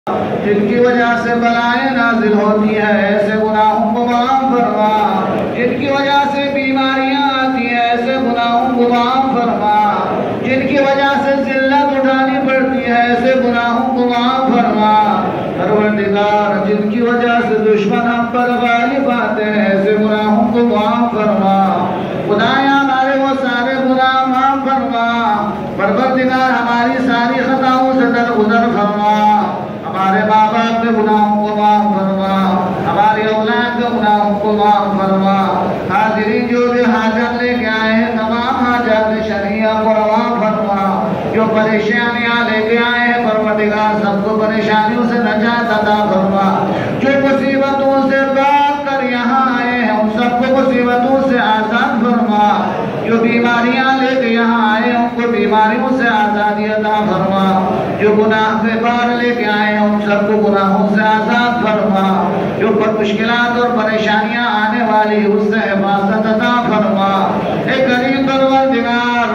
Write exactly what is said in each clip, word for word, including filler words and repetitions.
جن کی وجہ سے بلائیں نازل ہوتی ہے ایسے گناہوں کو معاف فرما، جن کی وجہ سے بیماریاں آتی ہیں ایسے گناہوں کو معاف فرما، جن کی وجہ سے ذلت اٹھانی پڑتی ہے ایسے گناہوں کو معاف فرما۔ پروردگار جن کی وجہ سے دشمن ہم پر غالب آتے ہیں ایسے گناہوں کو معاف فرما۔ خدایا ہمارے وہ سارے گناہ معاف فرما۔ پروردگار ہماری ساری خطاؤں سے درگزر فرما، ہمارے ماں باپ کے گناہوں کو معاف فرما، ہماری اولاد کے گناہوں کو معاف فرما۔ حاضرین جو بھی حاجت لے کے آئے ہیں تمام حاجات شرعیہ کو روا فرما، جو پریشانیاں لے کے آئے ہیں پروردگار سب کو پریشانیوں سے نجات عطا فرما، جو مصیبتوں سے باغ کر یہاں آئے ہیں ان سب کو مصیبتوں سے آزاد فرما، جو بیماریاں لے کے یہاں آئے ان کو بیماریوں سے آزادی عطا فرما، جو گناہ سے باہر لے کے آئے ہیں ان سب کو گناہوں سے آزاد فرما، جو پر مشکلات اور پریشانیاں آنے والی اس سے حفاظت عطا فرما۔ اے کریم پروردگار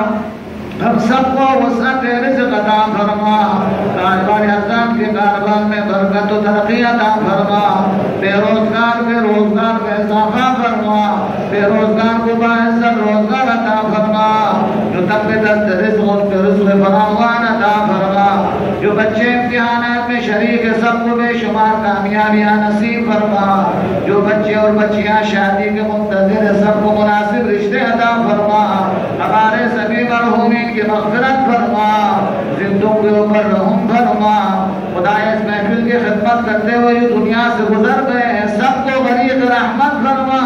ہم سب کو وسعت رزق عطا فرما، کاروبار حضرات کے کاروبار میں برکت و ترقی عطا فرما، بے روزگار کے روزگار میں اضافہ فرما، بے روزگار کو باعزت روزگار عطا فرما، جو تب دست رزق ان کے رزق فراوان عطا فرما، جو بچے امتحانات میں شریک ہے سب کو بے شمار کامیابیاں نصیب فرما، جو بچے اور بچیاں شادی کے منتظر ہے سب کو مناسب رشتے عطا فرما، ہمارے سبھی مرحومین کی مغفرت فرما، زندوں کے اوپر رحم فرما۔ خدا اس محفل کی خدمت کرتے ہوئے جو دنیا سے گزر گئے ہیں سب کو غریق رحمت فرما۔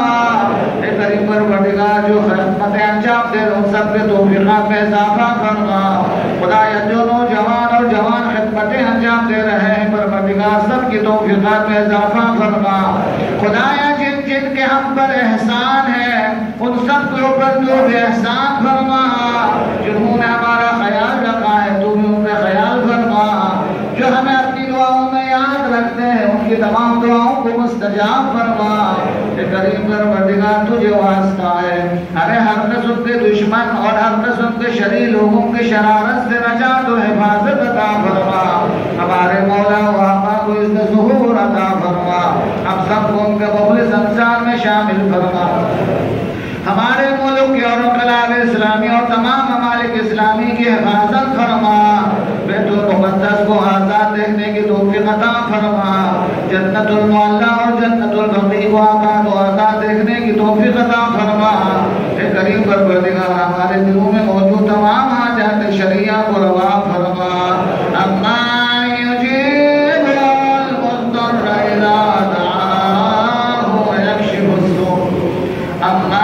اے کریم پروردگار جو خدمتیں انجام دے ان سب کے توفیقات میں اضافہ فرما۔ خدا جو نوجوان اور جوان خدمتیں انجام دے رہے ہیں پروردگار سب کی توفیقات میں اضافہ فرما۔ خدایا جن جن کے ہم پر احسان ہے ان سب کے اوپر تو بھی احسان فرما، جنہوں نے ہمارا خیال رکھا ہے تو بھی ان کا خیال فرما، جو ہمیں اپنی دعاؤں میں یاد رکھتے ہیں ان کی تمام دعاؤں کو مستجاب فرما۔ اے کریم پروردگار تجھے واسطہ ہے ہمیں ہر قسم کے دشمن اور ہر قسم کے شریر لوگوں کے شرارت سے نجات و حفاظت عطا فرما، ہمارے مولا و آقا کو اس میں ظہور عطا فرما، ہم سب کو ان کے مخلص انصار میں شامل فرما، ہمارے ملک کی اور انقلاب اسلامی اور تمام ممالک اسلامی کی حفاظت فرما، بیت المقدس کو آزاد دیکھنے کی توفیق عطا فرما، جنت المعلا اور جنت البقیع کو آباد و آزاد دیکھنے کی توفیق عطا فرما۔ اے کریم پروردگار ہمارے دلوں میں موجود تمام حاجات شرعیہ کو روا فرما۔ اما یجیب المضطر اذا دعاہ ویکشف السوء، اما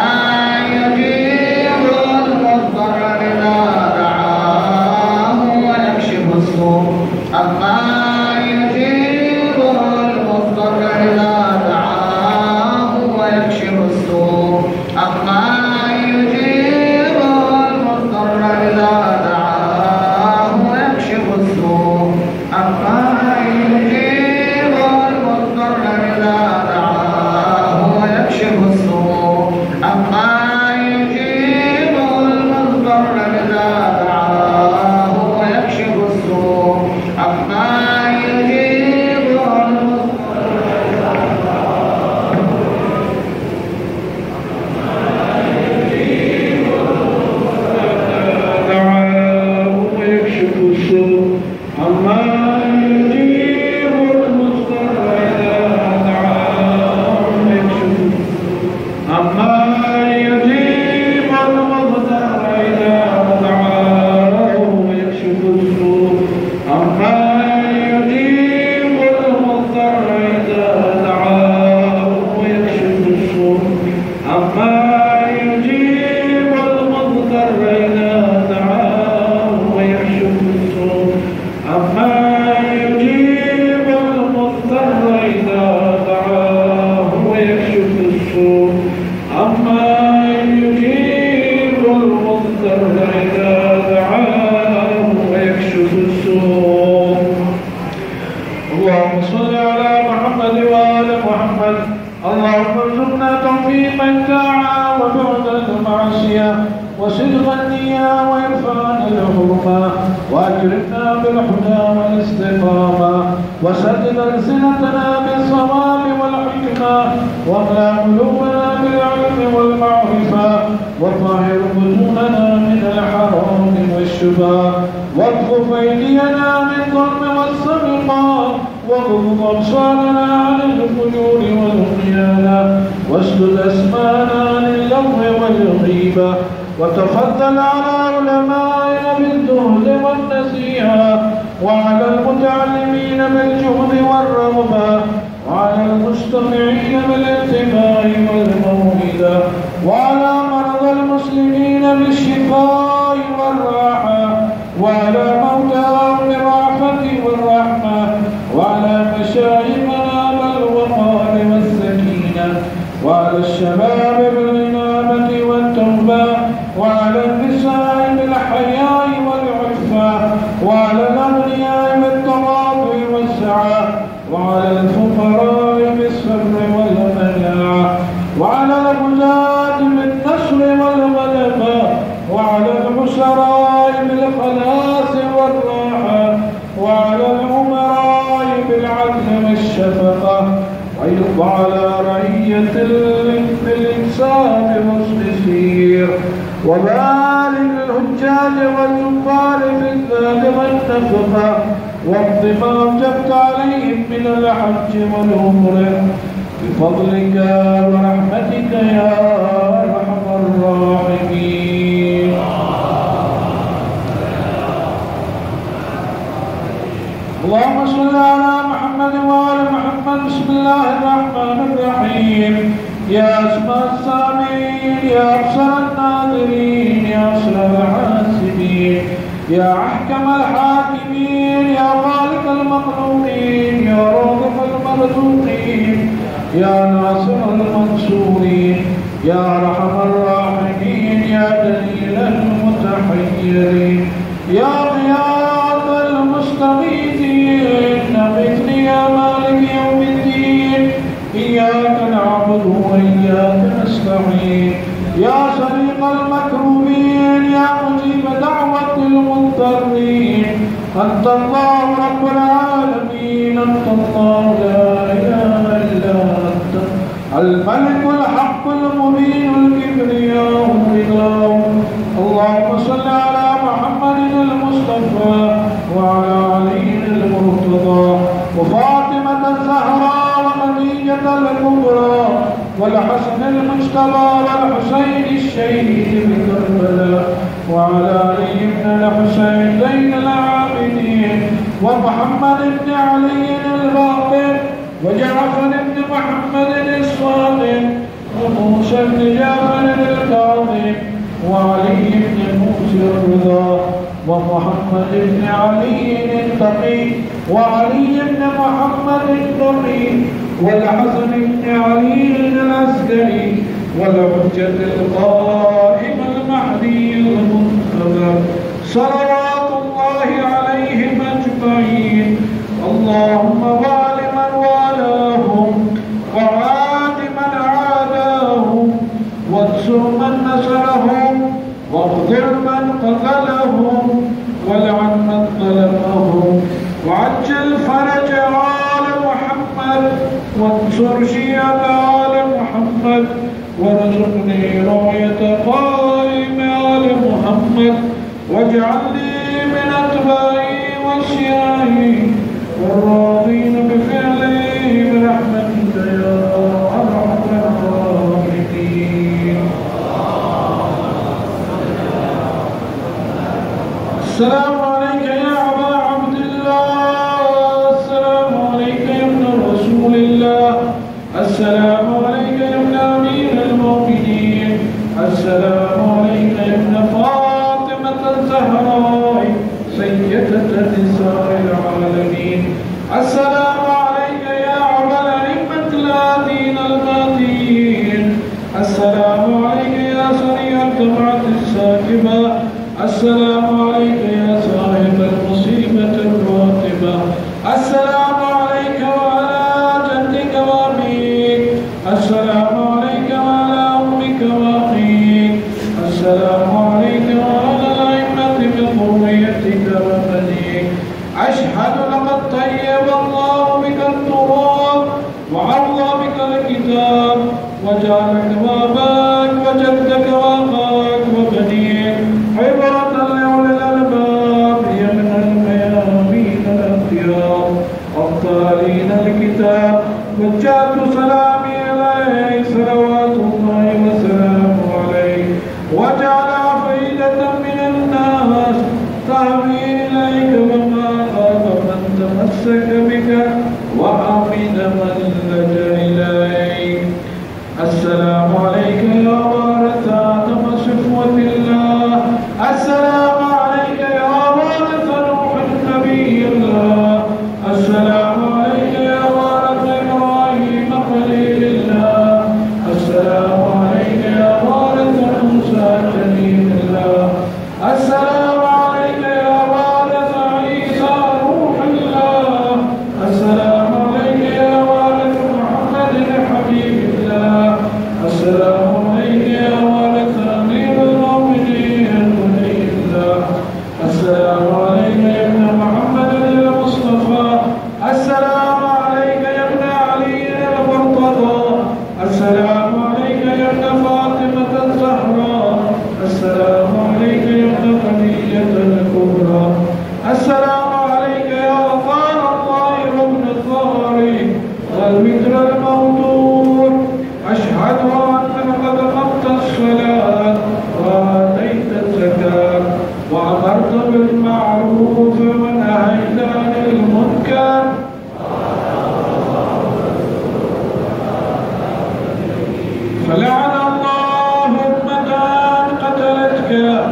اللهم ارزقنا توفيق الطاعة وبعد المعصية وصدق النية وإرفان الحرمة وأكرمنا بالهدى والاستقامة وسدد ألسنتنا بالصواب والحكمة واملأ قلوبنا بالعلم والمعرفة وطهر بطوننا من الحرام والشبهات واكف أيدينا من الظلم والسرقة واغض أبصارنا عن الفجور والخيانة واسدد أسمانا عن اللغو والغيبة وتفضل على علمائنا بالزهد والنصيحة وعلى المتعلمين بالجهد والرغبة وعلى المستمعين بالاتباع والموعظة وعلى مرضى المسلمين بالشفاء والراحة وعلى موتاهم بالرأفة والرحمة وعلى مشايخنا بالوقار والسكينة وعلى الشباب بالإنابة والتوبة وعلى النساء بالحياء والعفة وعلى الأغنياء بالتواضع والسعة وعلى الفقراء بالصبر والمناعة وعلى الغزاة بالنصر والغلبة وعلى العسراء بالخلاص والراحة وعلى الأمراء بالعدل والشفقة وعلى رعية الإنسان والسير وبارك للحجاج والكفار بالزاد والنفقة واقض ما أوجبت عليهم من الحج والعمرة بفضلك ورحمتك يا أرحم الراحمين. اللهم صل على محمد وآل محمد. بسم الله الرحمن الرحيم. يا أسمى السامعين يا أبصر الناظرين يا أسرى الحاسبين يا أحكم الحاكمين يا خالق المخلوقين يا رازق المرزوقين يا ناصر المنصورين يا أرحم الراحمين يا دليل المتحيرين يا غياث المستغيثين أغثني يا مالك يوم الدين. إياك نعبد وإياك نستعين يا صديق المكروبين يا مجيب دعوة المضطرين. أنت الله رب العالمين أنت الله لا إله إلا أنت الملك الحق المبين الكبرياء الرضا. اللهم صل على محمد المصطفى وعلى علي المرتضى وفاطمة الزهراء وخديجة الكبرى والحسن المجتبى والحسين الشهيد بكربلاء وعلى علي بن الحسين زين العابدين ومحمد بن علي الباقر وجعفر بن محمد الصادق وموسى بن جعفر الكاظم وعلي بن موسى الرضا ومحمد بن علي التقي وعلي بن محمد التقي والحسن بن علي العسكري والحجة القائم المهدي المنتظر صلوات الله عليهم أجمعين. اللهم وال من والاهم وعاد من عاداهم وانصر من نصرهم واخذل من قتلهم ولعن من ظلمهم وعجل فرج آل محمد وانصر شيعة آل محمد وارزقني رعية قائم آل محمد واجعلني من أتباعي وشيعي والراضين بفعلي برحمتك يا أرحم الراحمين. السلام عليك يا أبا عبد الله. السلام عليك يا ابن رسول الله. السلام عليك يا ابن أمير المؤمنين. السلام عليك يا ابن فاطمة الزهراء سيدة نساء العالمين. السلام عليك يا أبا الأئمة الهادين المهديين. السلام عليك يا سريع الدمعة الساكبة. السلام عليك يا صاحب المصيبة الراتبة. السلام عليك وعلى جدك وأبيك. السلام عليك وعلى أمك وأخيك. السلام عليك وجعلك واباك وجدك واخاك وبنيك عبرة لأولي الألباب يمن الميامين الأخيار الطالين الكتاب وجهت سلامي عليه صلوات الله وسلامه عليه وجعل عفيدة من الناس تهوي إليك وما خاف من تمسك بك وأمن من لجأ إليك. السلام عليك يا وارث آدم صفوة الله. السلام عليك يا وارث نوح نبي الله. السلام عليك يا وارث إبراهيم خليل الله. السلام عليك يا وارث موسى كليم الله. السلام عليك يا وارث عيسى روح الله. السلام عليك يا وارث محمد حبيب الله. السلام عليك يا وارث أمير المؤمنين ولي الله. السلام عليك يا ابن محمد المصطفى. السلام عليك يا ابن علي المرتضى. السلام عليك يا ابن فاطمة الزهراء. السلام عليك يا ابن خديجة الكبرى. السلام عليك يا طال الله ابن الطارق والمتر الموتور. أشهد أنك قد قمت الصلاة وآتيت الزكاة وأمرت بالمعروف ونهيت عن المنكر. فلعن الله أمة قتلتك.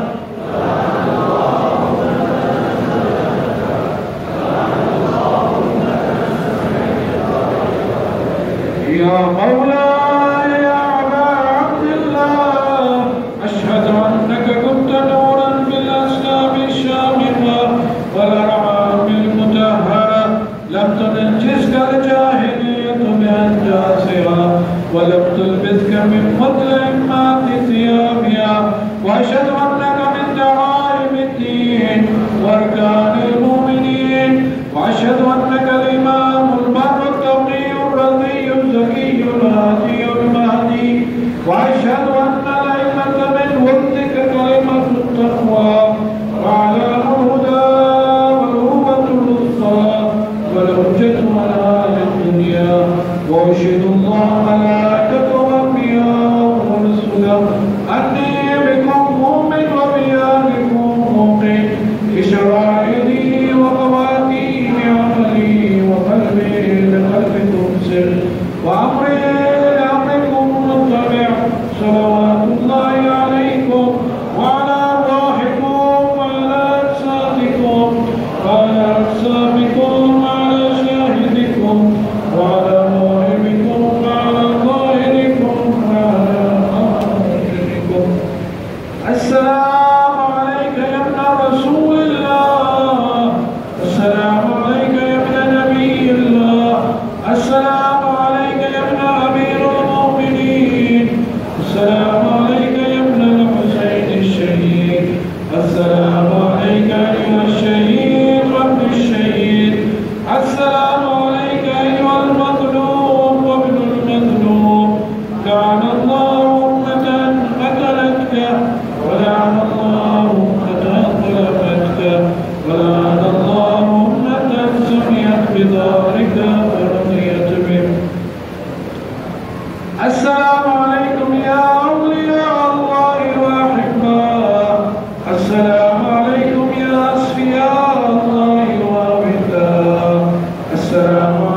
يا مولاي يا أبا عبد الله أشهد أنك كنت نورا بالأسلام الشامخة والأرعام المطهرة لم تنجزك الجاهلية بأنجاسها ولم تلبسك من مظلمات ثيابها. وأشهد أنك من دعائم الدين وأركان المؤمنين. وأشهد أنك الإمام البر التقي الرضي الزكي الهادي المهدي. وأشهد أن الأئمة من ولدك كلمة التقوى وعلى الهدى والهوة الوسطى والحجة على الدنيا. وأشهد الله ملائكته وأنبياءه ورسله أني بكم مؤمن وبيامكم موقن بشرائعي وقوانين عملي وقلبي لقلبكم سر وأمري لأمركم مطلع. صلوات الله عليكم وعلى أرواحكم وعلى أجسادكم وعلى أجسامكم وعلى شاهدكم وعلى غائبكم وعلى ظاهركم وعلى آخركم. السلام عليك يا ابن رسول الله. السلام عليك يا ابن نبي الله. السلام عليك يا ابن أمير المؤمنين. السلام عليك يا ابن الحسين الشهيد. السلام عليك أيها الشهيد وابن الشهيد. السلام عليك أيها المظلوم وابن المظلوم. لعن الله أمة قتلتك ولعن الله أمة ظلمتك ولعن الله أمة سمعت بذلك ورضيت به. السلام عليكم يا أولياء الله وأحباء. السلام عليكم يا أصفياء الله وأبداء. السلام